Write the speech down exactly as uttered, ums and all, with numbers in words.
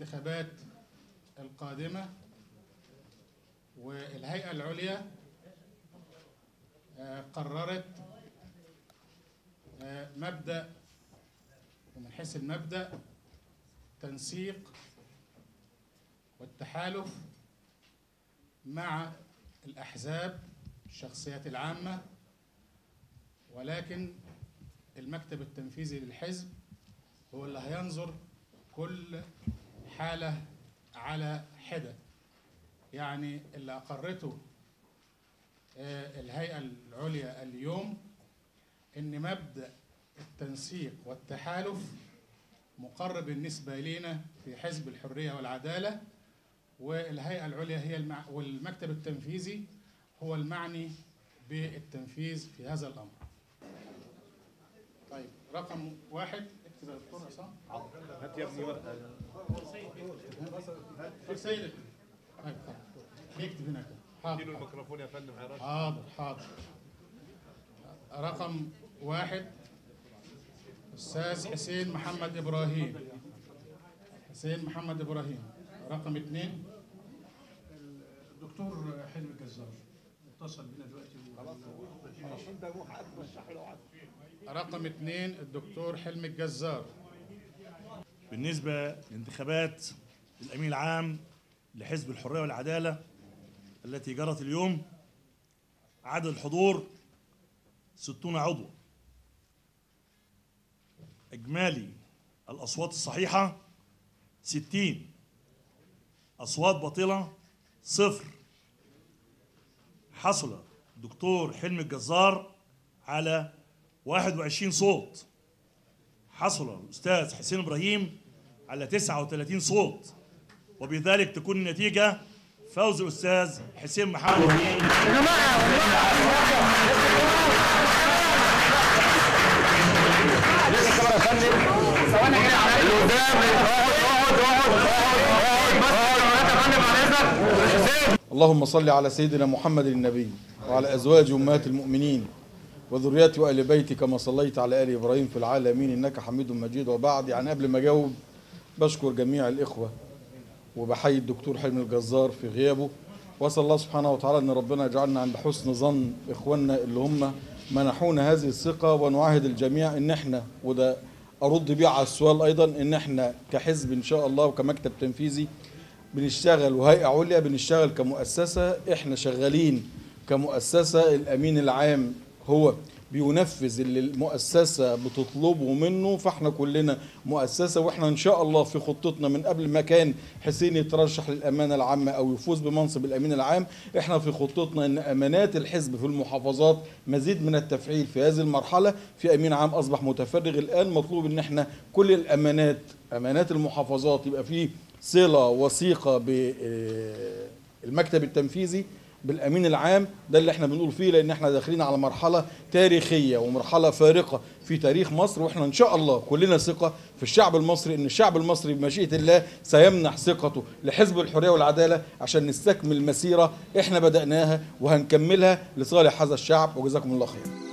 الانتخابات القادمة، والهيئة العليا قررت مبدأ، ومن حيث المبدأ تنسيق والتحالف مع الأحزاب الشخصيات العامة، ولكن المكتب التنفيذي للحزب هو اللي هينظر كل حالة على حدة. يعني اللي أقرته الهيئة العليا اليوم إن مبدأ التنسيق والتحالف مقرر بالنسبة لنا في حزب الحرية والعدالة، والهيئة العليا هي المع... والمكتب التنفيذي هو المعني بالتنفيذ في هذا الأمر. طيب رقم واحد، اكتب يا دكتور عصام. هات يا ابني ورقة. في سيدك. طيب اكتب هناك. حاضر. اديله الميكروفون يا فندم. حاضر حاضر. رقم واحد أستاذ حسين محمد إبراهيم. حسين محمد إبراهيم. رقم اثنين الدكتور حلمي الجزار اتصل بنا دلوقتي. رقم اثنين الدكتور حلمي الجزار. بالنسبة لانتخابات الأمين العام لحزب الحرية والعدالة التي جرت اليوم، عدد الحضور ستون عضو. إجمالي الأصوات الصحيحة ستين، أصوات باطلة صفر. حصل الدكتور حلمي الجزار على واحد وعشرين صوت، حصل الأستاذ حسين إبراهيم على تسعة وثلاثين صوت، وبذلك تكون النتيجة فوز الأستاذ حسين محمد إبراهيم. اللهم صل على سيدنا محمد النبي وعلى أزواج أمهات المؤمنين وذريته وآل بيته كما صليت على آل إبراهيم في العالمين إنك حميد مجيد. وبعد، يعني قبل ما أجاوب بشكر جميع الإخوة وبحيي الدكتور حلمي الجزار في غيابه، وأسأل الله سبحانه وتعالى أن ربنا يجعلنا عند حسن ظن إخواننا اللي هم منحونا هذه الثقة، ونعاهد الجميع إن إحنا، وده أرد بيه على السؤال أيضا، إن إحنا كحزب إن شاء الله وكمكتب تنفيذي بنشتغل، وهيئة عليا بنشتغل كمؤسسة. إحنا شغالين كمؤسسة، الأمين العام هو بينفذ اللي المؤسسة بتطلبه منه، فاحنا كلنا مؤسسة. واحنا ان شاء الله في خطتنا من قبل ما كان حسين يترشح للأمانة العامة او يفوز بمنصب الأمين العام، احنا في خطتنا ان امانات الحزب في المحافظات مزيد من التفعيل في هذه المرحلة. في امين عام اصبح متفرغ الان، مطلوب ان احنا كل الامانات، امانات المحافظات، يبقى فيه صلة وثيقة بالمكتب التنفيذي بالأمين العام. ده اللي احنا بنقول فيه، لأن احنا داخلين على مرحلة تاريخية ومرحلة فارقة في تاريخ مصر، واحنا إن شاء الله كلنا ثقة في الشعب المصري، إن الشعب المصري بمشيئة الله سيمنح ثقته لحزب الحرية والعدالة عشان نستكمل مسيرة احنا بدأناها وهنكملها لصالح هذا الشعب. وجزاكم الله خير.